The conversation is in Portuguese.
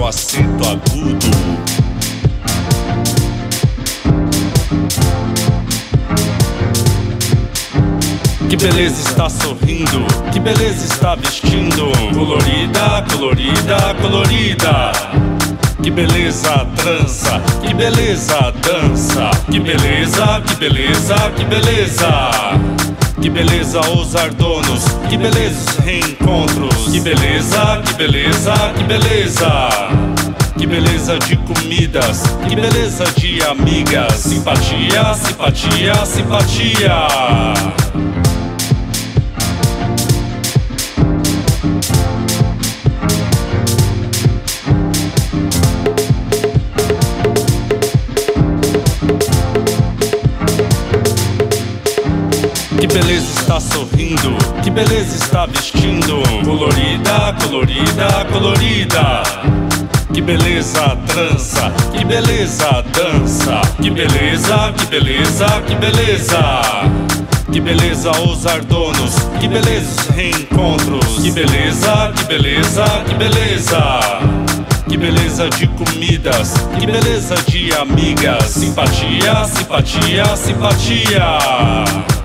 com acento agudo. Que beleza está sorrindo, que beleza está vestindo. Colorida, colorida, colorida. Que beleza trança, que beleza dança. Que beleza, que beleza, que beleza. Que beleza os ardonos, que beleza os reencontros. Que beleza, que beleza, que beleza. Que beleza de comidas, que beleza de amigas. Simpatia, simpatia, simpatia. Que beleza está sorrindo, que beleza está vestindo. Colorida, colorida, colorida. Que beleza trança, que beleza dança. Que beleza, que beleza, que beleza. Que beleza os ardonos, que beleza os reencontros. Que beleza, que beleza, que beleza. Que beleza de comidas, que beleza de amigas. Simpatia, simpatia, simpatia.